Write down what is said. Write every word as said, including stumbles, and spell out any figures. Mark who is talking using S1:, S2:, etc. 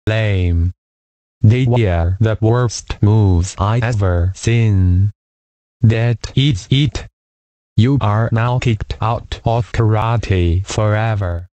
S1: lame. They were the worst moves I've ever seen. That is it. You are now kicked out of karate forever.